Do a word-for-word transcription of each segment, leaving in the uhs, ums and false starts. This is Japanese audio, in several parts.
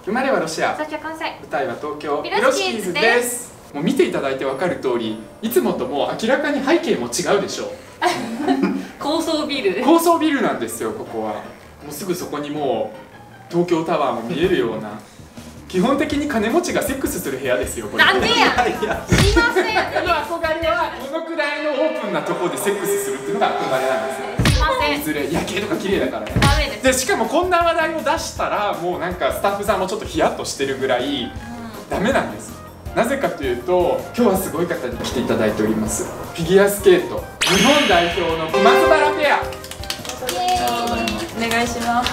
生まれはロシア、 最初は関西、 舞台は東京ピロシキーズです。 もう見ていただいて分かる通り、いつもともう明らかに背景も違うでしょう。 高層ビル高層ビルなんですよ。ここはもうすぐそこにもう東京タワーも見えるような、基本的に金持ちがセックスする部屋ですよこれ。 なんでやしません。 僕の憧れはこのくらいのオープンなところでセックスするっていうのが憧れなんですよ。 しません。 いずれ夜景とか綺麗だからね。 ダメです。 でしかもこんな話題を出したらもうなんかスタッフさんもちょっとヒヤッとしてるぐらいダメなんです。なぜかというと、今日はすごい方に来ていただいております。フィギュアスケート日本代表の小松原ペア。 お願いします。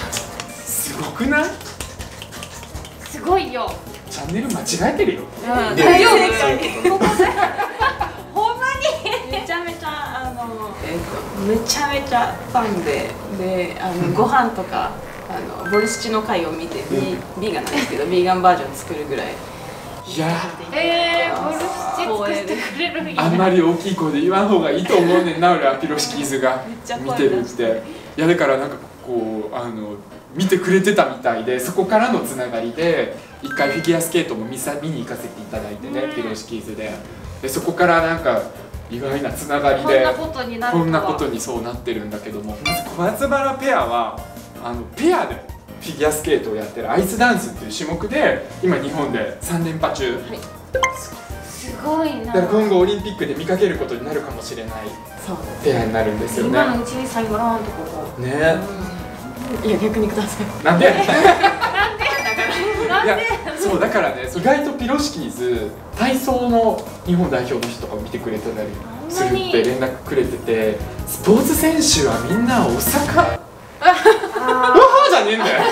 すごくない？ すごいよ。 チャンネル間違えてるよ。 大丈夫？ ここでほんまにめちゃめちゃあのえっとめちゃめちゃファンでであのご飯とかあのボルシチの回を見てビビーガンなんですけどビーガンバージョン作るぐらい。 いやえー、ボルシチ作ってくれるんや。 あんまり大きい声で言わん方がいいと思うねんな、俺はピロシキーズが見てるって。いやだからなんかこうあの見てくれてたみたいで、そこからのつながりで一回フィギュアスケートも見さ見に行かせていただいてね、ピロシキーズで。でそこからなんか意外なつながりでこんなことになるとは。 こんなことにそうなってるんだけども、まず小松原ペアはあのペアでフィギュアスケートをやってるアイスダンスっていう種目で今日本でさん連覇中、はい、 すごいな。 だから今後オリンピックで見かけることになるかもしれないペアになるんですよね。 今のうちに最後ラウンドここね。 いや逆にください。 なんで？ なんでだからなんで？ そうだからね、意外とピロシキーズ体操の日本代表の人とか見てくれてたりするって連絡くれてて、スポーツ選手はみんな大阪わはじゃねえんだよ。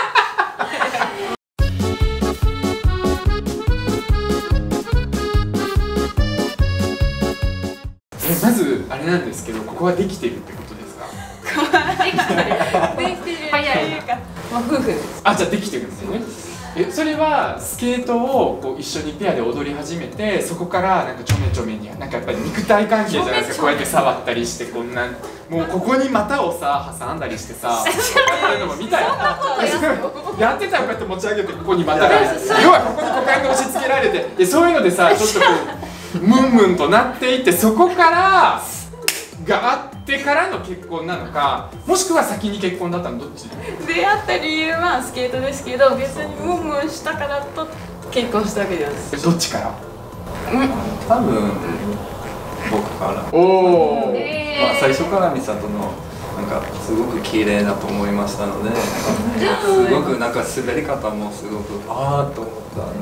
えまずあれなんですけど、ここはできてるってことですか？ できてる。できてる。早い。 まあ夫婦です。 あ、じゃあできてるんですよね。えそれはスケートをこう一緒にペアで踊り始めて、そこからなんかちょめちょめになんかやっぱり肉体関係じゃないですか。こうやって触ったりして、こんなもうここに股をさ挟んだりしてさ、そういうのも見たい。やってたらこうやって持ち上げてここに股が、要はここに股間が押し付けられて、でそういうのでさちょっとこうムンムンとなっていって、そこからがあってからの結婚なのか、もしくは先に結婚だったのどっち？ 出会った理由はスケートですけど、別にムンムンしたからと結婚したわけじゃないです。 どっちから？ 多分僕から。 おお。 まあ最初から美里のなんかすごく綺麗だと思いましたので、すごくなんか滑り方もすごくああと思った。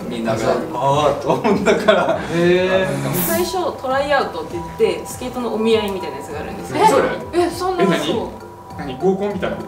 みんながああと思ったから。 へえ。 最初トライアウトって言ってスケートのお見合いみたいなやつがあるんですよ。 それ？ えそんなの？ 何？何合コンみたいなこと？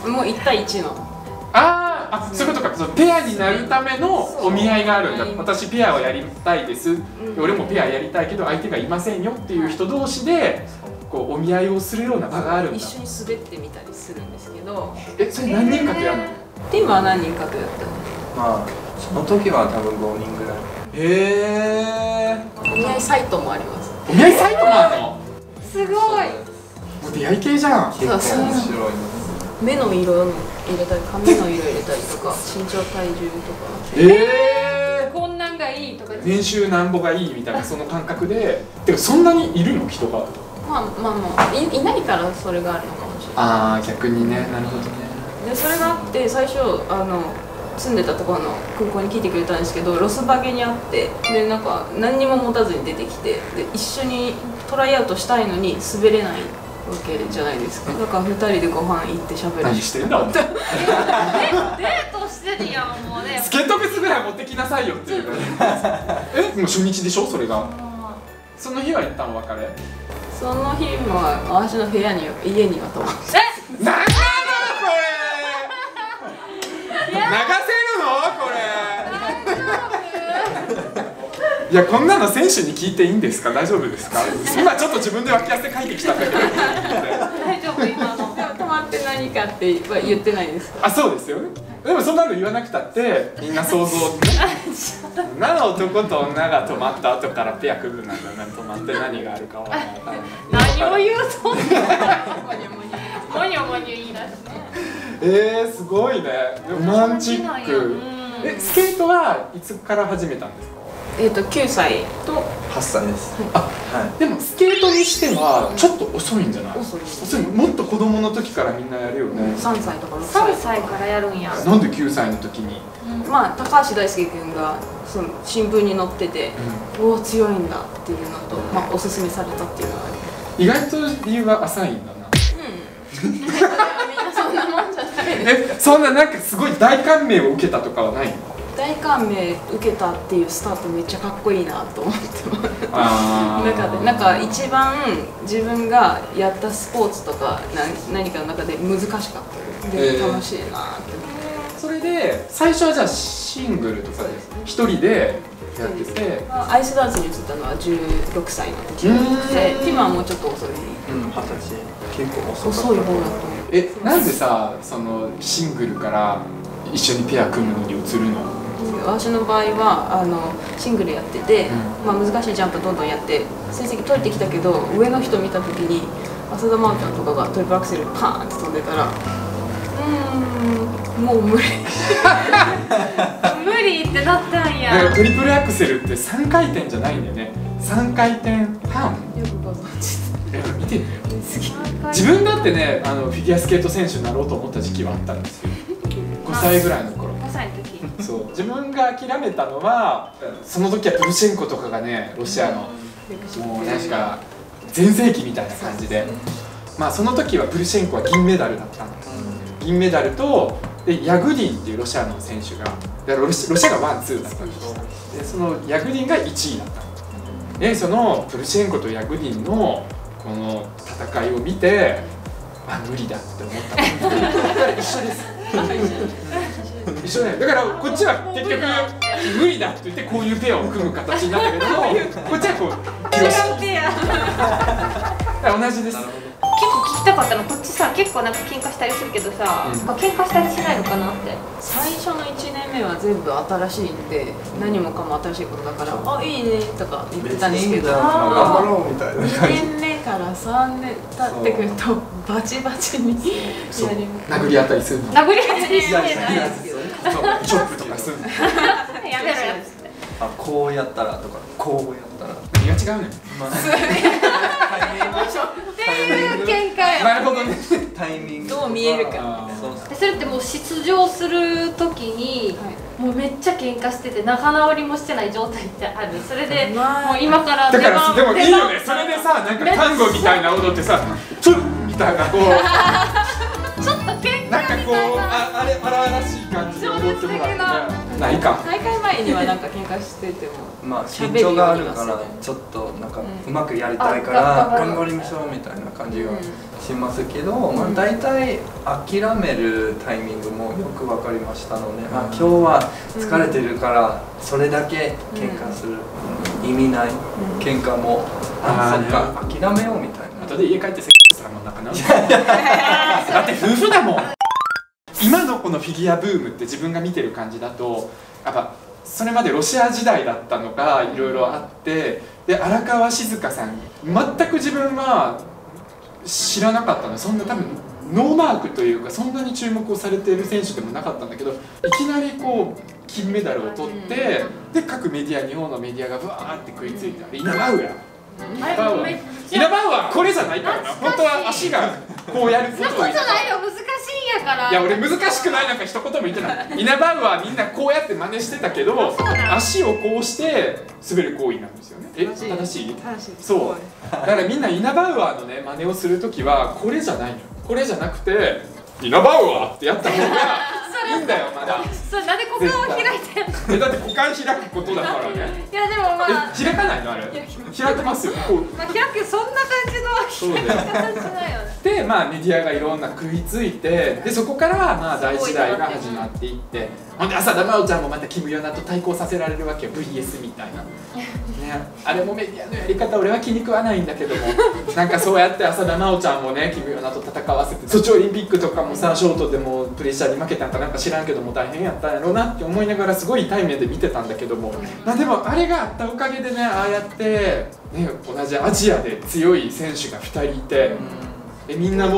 もういち対いちの。 あーあ、そういうことか。そのペアになるためのお見合いがあるんだ。私ペアをやりたいです、うん、俺もペアやりたいけど相手がいませんよっていう人同士でこうお見合いをするような場があるんだ。 一緒に滑ってみたりするんですけど。 え、それ何人かとやるの？ ティムは何人かとやったの？ まあその時は多分ごにんぐらい。 へえ。 お見合いサイトもあります。 お見合いサイトもあるの？ すごい。 もう出会い系じゃん。 結構面白いの。 目の色入れたり、髪の色入れたりとか、身長体重とか。 ええ。 こんなんがいいとか。 年収なんぼがいいみたいなその感覚で、てかそんなにいるの人が？ まあまあまあ い, いないからそれがあるのかもしれない。 ああ逆にね、なるほどね。 でそれがあって最初あの住んでたところの空港に聞いてくれたんですけど、ロスバゲにあって、でなんか何にも持たずに出てきて、で一緒にトライアウトしたいのに滑れないわけじゃないですか。だからふたりでご飯行って喋る。 何してんだお前。 デートしてるやんもうね。 スケート靴ぐらい持ってきなさいよっていうかね。え、もう初日でしょそれが。その日は一旦お別れ。 その日も私の部屋に家には泊まって。 え、なんなのこれ。流せるのこれ。いやこんなの選手に聞いていいんですか？大丈夫ですか？今ちょっと自分で脇汗かいてきたんだけど。 大丈夫今の。 泊まって何かっては言ってないです。 あ、そうですよね。でもそんなの言わなくたってみんな想像ね。なの男と女が泊まった後からペア組むなんだな、泊まって何があるかは分からない。 何を言うとんの？ モニョモニョ言い出してえー、すごいね。ロマンチック。 うんえ、スケートはいつから始めたんですか？ えっときゅうさいとはっさいです。 あ、 はでもスケートにしてはちょっと遅いんじゃない？ 遅いです遅い。もっと子供の時からみんなやるよね。 さんさいとかろくさんさいさいからやるんや。 なんできゅうさいの時に？ まあ高橋大輔君がその新聞に載ってて、おお強いんだっていうのと、まあ、おすすめされたっていうのがあり意外と理由は浅いんだな。 うんみんなそんなもんじゃないえ、そんななんかすごい大感銘を受けたとかはないの？ 大感銘受けたっていうスタートめっちゃかっこいいなと思ってます。 あ中でなんか一番自分がやったスポーツとか何何かの中で難しかったで、 えー楽しいなってそれで最初はじゃあシングルとかで一人でやってて、 アイスダンスに移ったのはじゅうろくさいの時で、ティムはもうちょっと遅いい。うん、二十歳。結構遅かった。 遅い方だと思う。 え、なんでさ、そのシングルから一緒にペア組むのに移るの？ 私の場合はあのシングルやってて、 うんまあ、難しいジャンプどんどんやって成績取れてきたけど、上の人見た時に浅田真央ちゃんとかがトリプルアクセルパーンって飛んでたら、うーんもう無理無理ってなったんなんやかトリプルアクセルってさんかい転じゃないんだよね。さんかい転半。 よくご存知え、見てんだよ。自分だってね、あのフィギュアスケート選手になろうと思った時期はあったんですよ。ごさいぐらいの頃。 ごさいの時そう、自分が諦めたのは、その時はプルシェンコとかがね、ロシアのもう確か全盛期みたいな感じで、まあその時はプルシェンコは銀メダルだったの。銀メダルとでヤグディンっていうロシアの選手が、でロシロシアがワンツーだったんですよ。でそのヤグディンがいちいだったの。でそのプルシェンコとヤグディンのこの戦いを見て、あ、無理だって思ったの。だから一緒です。一緒ね。だからこっちは結局無理だって言ってこういうペアを組む形になったけども、こっちはこう違うペア同じです。 結構聞きたかったの、こっちさ結構なんか喧嘩したりするけどさ、 うんまあ喧嘩したりしないのかなって。 最初のいちねんめは全部新しいんで、何もかも新しいことだから、あ、いいねとか言ってたんですけど、 頑張ろうみたいな感じ。 にねんめからさんねん経ってくるとバチバチにそうやり殴り合ったりするの。 殴り合ったりしてないそうチョップとかするの。 やめろよっつって。 あ、こうやったらとか、こうやったら。 何が違うねん。 まあ、 っていう喧嘩や。 なるほどね。 タイミングどう見えるかあーそうそうでそれってもう出場する時に、もうめっちゃ喧嘩してて仲直りもしてない状態ってある。それでもう今からだからでもいいよね。 出番それでさ、なんか単語みたいな踊ってさ、ちょっみたいなこう。 ちょっと喧嘩みなんかこう、 たいな。 あ、あれ荒々しい感じで踊ってもらってね。ないか。 大会前にはなんか喧嘩しててもまあ緊喋るように張があるからはするちょっとなんかうんうまくやりたいからあが頑張りましょうみたいな感じがうんしますけど、まあ大体諦めるタイミングもよく分かりましたので、まあ今日は疲れてるからそれだけ喧嘩する意味ない喧嘩も、あ、そっか諦めようみたいな。 後で家帰ってセックスしたらもう仲直り。だって夫婦だもん。今のこのフィギュアブームって自分が見てる感じだとやっぱそれまでロシア時代だったのがいろいろあって、で荒川静香さん全く自分は知らなかったの。そんな多分ノーマークというかそんなに注目をされている選手でもなかったんだけど、いきなりこう金メダルを取って、で各メディア日本のメディアがブワーって食いついて、あれイナバウアーあれめっちゃイナバウアーこれじゃないからな。本当は足がこうやるこそんなこととを言ってた。 ないよ、難しいんやから。 いや俺難しくないなんか一言も言ってない。イナバウアーみんなこうやって真似してたけど、 そうなの足をこうして滑る行為なんですよね。え、正しい？ 正しいそうだからみんなイナバウアーのね真似をするときはこれじゃないのよ。これじゃなくてイナバウアーってやった方がいいんだよまだ。 それなんで股間を開いてんの？ えだって股間開くことだからね。 いやでもまあ、 え開かないのあれ？開けますよ。こうまあ、開くそんな感じのそうだよ。 開き方しないよね。 でまあメディアがいろんな食いついて、でそこからまあ大時代が始まっていって、ほんで浅田真央ちゃんもまたキム・ヨナと対抗させられるわけよ。 ブイエス みたいな、ね、あれもメディアのやり方俺は気に食わないんだけども、なんかそうやって浅田真央ちゃんもねキム・ヨナと戦わせて、ソチオリンピックとかもさショートでもプレッシャーに負けたんかなんか知らんけども大変やったんやろうなって思いながらすごい痛い目で見てたんだけども、まあ、でもあれがあったおかげでねああやってね同じアジアで強い選手がふたりいて、でみんなもうフ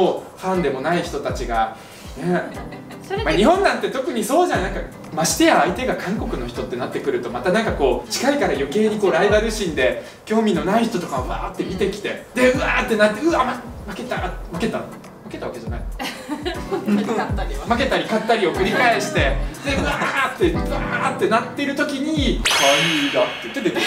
ファンでもない人たちがね、 それでまあ、日本なんて特にそうじゃん。なんかましてや相手が韓国の人ってなってくるとまたなんかこう近いから余計にこうライバル心で興味のない人とかをわーって見てきてでうわーってなってうわ、ま、負けた負けた負けたわけじゃない負けたり勝ったりを繰り返してでうわーってうわーってなってる時に「神だ」って言って出てくる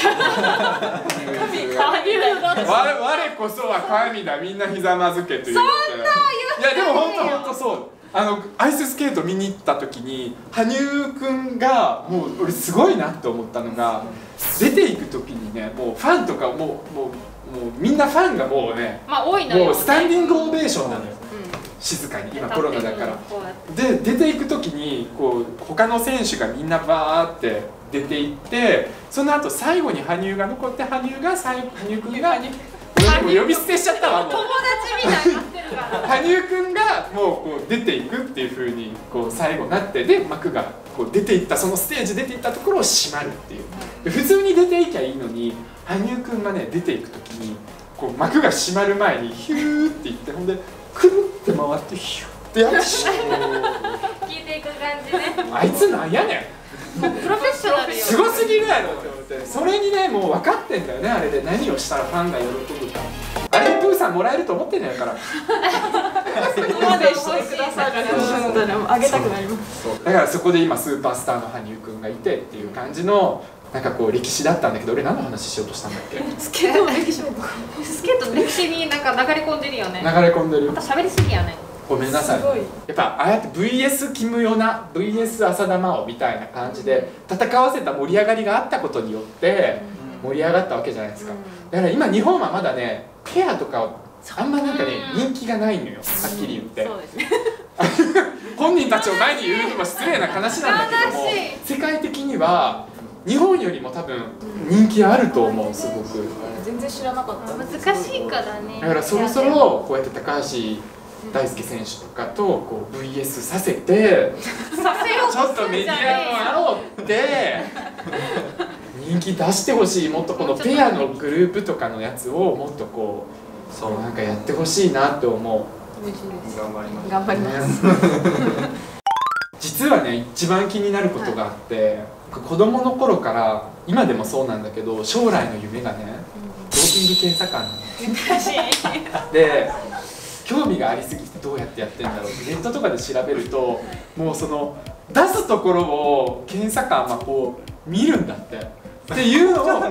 我我こそは神だみんなひざまずけと言って、そんな言ういやでも本当本当そう。あのアイススケート見に行った時に羽生くんがもう俺すごいなって思ったのが出ていく時にねもうファンとかもうもうもうみんなファンがもうね、 まあ多いのよね、 もうスタンディングオベーションなのよ、静かに今コロナだからで出ていく時にこう他の選手がみんなバーって出ていってその後最後に羽生が残って羽生が最後羽生くんが俺でも呼び捨てしちゃったわもう友達みたいになってるから羽生くんがもうこう出ていくっていう風にこう最後なってで幕がこう出ていったそのステージ出ていったところを閉まるっていうで普通に出ていきゃいいのに羽生くんがね出ていく時にこう幕が閉まる前にヒューっていってほんでくるって回ってヒューってやって聞いていく感じねあいつなんやねんプロフェッショナルよすごすぎるやろって思ってそれにねもう分かってんだよねあれで何をしたらファンが喜ぶかあれでプーさんもらえると思ってんのやからそこまでしてくださると思ったらあげたくなりますだからそこで今スーパースターの羽生くんがいてっていう感じのなんかこう歴史だったんだけど俺何の話しようとしたんだっけスケートの歴史スケートの歴史になんか流れ込んでるよね流れ込んでるまた喋りすぎやねごめんなさいすごいやっぱああやって ブイエス キムヨナ ブイエス 浅田真央みたいな感じで戦わせた盛り上がりがあったことによって盛り上がったわけじゃないですかだから今日本はまだねペアとかあんまなんかね人気がないのよはっきり言ってそうですね本人たちを前に言うのも失礼な話なんだけども世界的には日本よりも多分人気あると思うすごく全然知らなかった難しいからねだからそろそろこうやって高橋大輔選手とかとこう ブイエス させてさせようちょっとメディアもあろうって人気出してほしいもっとこのペアのグループとかのやつをもっとこうそうなんかやってほしいなって思う嬉しいです頑張ります頑張ります実はね一番気になることがあって、はい、子供の頃から今でもそうなんだけど将来の夢がね、うん、ドーピング検査官なので興味がありすぎてどうやってやってんだろうってネットとかで調べるともうその出すところを検査官はこう見るんだってっていうのを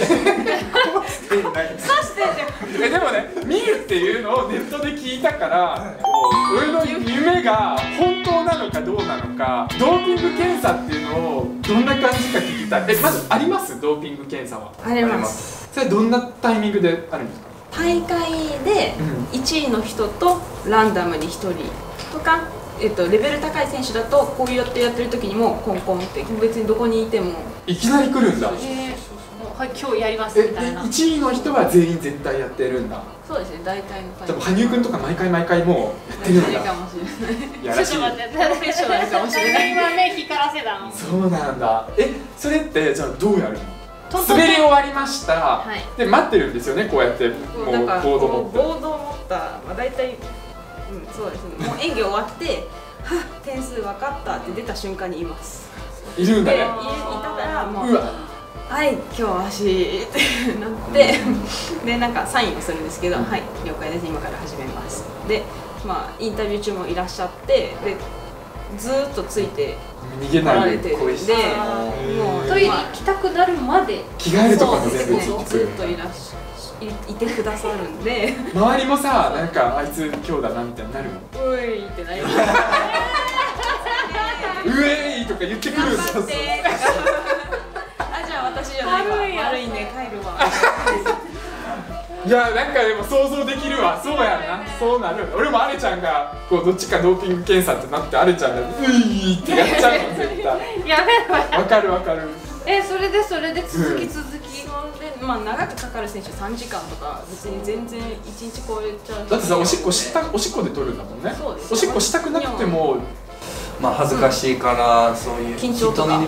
えでもね見るっていうのをネットで聞いたから俺の夢が本当なのかどうなのかドーピング検査っていうのをどんな感じか聞きたいえまずありますドーピング検査はありますそれどんなタイミングであるんですか大会でいちいの人とランダムにひとりとか、えっと、レベル高い選手だとこうやってやってる時にもコンコンって別にどこにいてもいきなり来るんだえー、もうはい今日やりますみたいなえいちいの人は全員絶対やってるんだそうですね大体のタイでも羽生くんとか毎回毎回もうやってるんだかもしれないやらしいちょっと待ってプロフェッショナルかもしれない今目光らせたのそうなんだえそれってじゃあどうやるのトントン滑り終わりました、 はいで待ってるんですよねこうやってもうボなんかード持ってボードを持った、まあ、大体、うん、そうですねもう演技終わってはっ点数分かったって出た瞬間にいますいるんだねでいいたからもううわはい今日は足ってなってでなんかサインをするんですけど、はい了解です今から始めますでまあインタビュー中もいらっしゃってでずーっとついて逃げ来らないれてるんでで恋してもうトイレ行きたくなるまで着替えるとかもそう全部そうず聞くっといらっしいいてくださるんで周りもさなんかあいつ今日だなみたいになるのういってなりますうえーいとか言ってくるんだ頑張ってあじゃあ私じゃないわ悪いやつ悪いね帰るわいやなんかでも想像できるわそうやなそうなる俺もあれちゃんがこうどっちかドーピング検査ってなってあれちゃんがういーってやっちゃうの絶対やめろわかるわかるえそれでそれで続き続き、 でまあ長くかかる選手さんじかんとか別に全然いちにち超えちゃうだってさおしっこしたおしっこで取るんだもんねそうですおしっこしたくなくてもまあ恥ずかしいからそういう緊張とか人に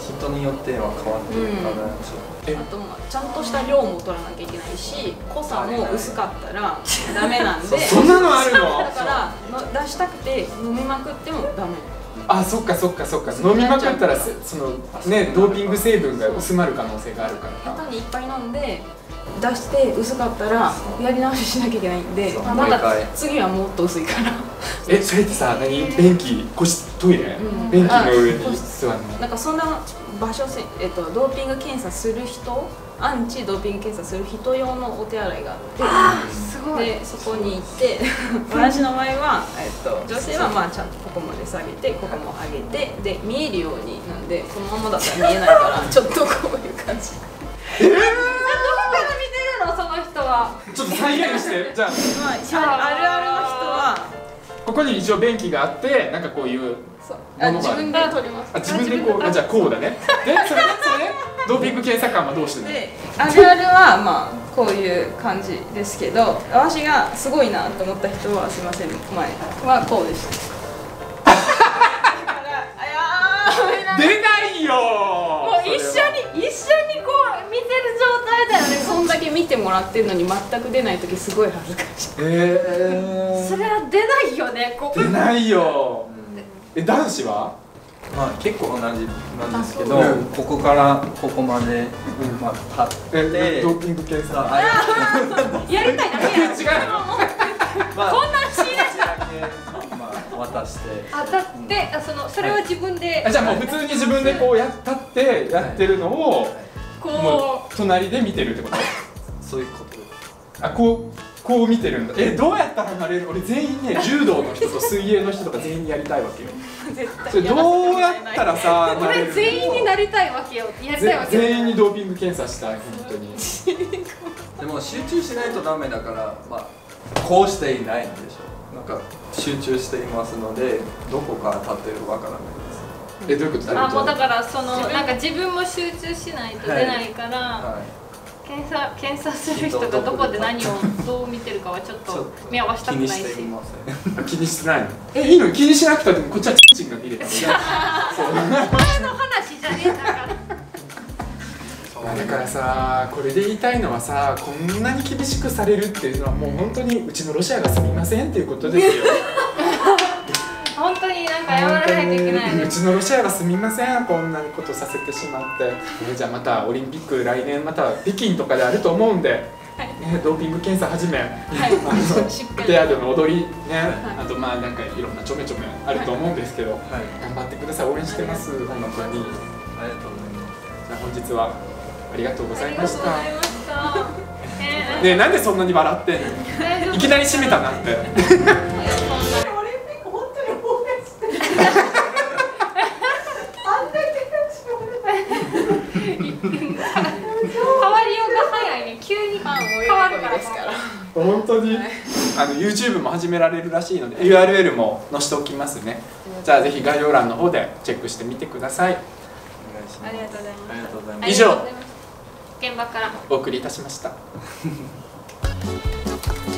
人によっては変わってるから、ちょっえあとまあちゃんとした量も取らなきゃいけないし、濃さも薄かったらダメなんで、 そんなのあるの？ だからの出したくて飲みまくってもダメ。 あ、そっかそっかそっか。飲みまくったらせそのねドーピング成分が薄まる可能性があるから下手にいっぱい飲んで出して薄かったらやり直ししなきゃいけないんで、 そうまだもう一回次はもっと薄いから。 え、それってさ、何便器、個室トイレ、 うん便器の上に座るの？ なんかそんな場所せ、えっと、ドーピング検査する人、アンチドーピング検査する人用のお手洗いがあって、 すごい。 でそこに行って私の場合は、えっと、女性はまあちゃんとここまで下げてここも上げてで見えるようになんで、このままだったら見えないからちょっとこういう感じ。 どこから見てるのその人は。 ちょっと再現して、じゃあまあ、あるあるの人はここに一応便器があって、なんかこういうそうあものが自分で取ります。 あ、自分でこう、あ、じゃあこうだね。で、それでそれでドーピング検査官はどうしてるの？ であるあるはまあこういう感じですけど、私がすごいなと思った人はすいません、前はこうでした。だからあやー出ないよ。 もう一緒に一緒にこう見てる状態だよね。 そんだけ見てもらってるのに全く出ない時すごい恥ずかしい。 えそれは出ないよね。ここー、出ないよ。え、男子は？ まあ結構同じなんですけど、 あそううんここからここまで、 うんまあ立え、 ってドーピング検査。 あやりたいだけやん。 違うの？ まあこんなんしないだけまあ渡して当たって、あ、そのそれは自分であ、じゃあもう普通に自分でこうやったってやってるのをこもう隣で見てるってこと？ そういうことです。 あ、こうこう見てるんだ。え、どうやったら離れる？俺全員ね、柔道の人と水泳の人とか全員やりたいわけよ。 絶対それどうやったらさ、なれ俺るの？ 全員になりたいわけよ。やりたいわけよ。 ぜ全員にドーピング検査したい、本当に。 でも集中しないとダメだから、まあこうしていないんでしょ。なんか集中していますので、どこから立ってるかわからないです。 え、どういうこと？ あ、もうだからそのなんか自分も集中しないと出ないから、 はい検査検査する人がどこで何をどう見てるかはちょっと見合わせたくないし。 気にしていません。 あ、気にしてないの？え、いいの？気にしなくたってもこっちはチンチンが見れたの。そう。 前の話じゃねえんだから。 だからさ、これで言いたいのはさ、こんなに厳しくされるっていうのはもう本当にうちのロシアがすみませんっていうことですよ。 本当になんか謝らないといけないねう。ちのロシアがすみません、こんなにことさせてしまって。え、じゃあまたオリンピック来年また北京とかであると思うんで、ね、ドーピング検査始め、あのしっかりペアでの踊りね、あとまあなんかいろんなちょめちょめあると思うんですけど、 はい。 頑張ってください。応援してます。本当に。 ありがとうございます。 じゃあ本日はありがとうございました。 ありがとうございました。えーねえ、なんでそんなに笑ってんの？ 大丈夫いきなり締めたなって。 変わりようが早いね。急に変わるから。 ですから。 本当に、あの YouTube も始められるらしいので ユーアールエル も載せておきますね。じゃあぜひ概要欄の方でチェックしてみてください。 お願いします。 ありがとうございます。 ありがとうございます。 以上ありがとうございます。現場から。 お送りいたしました。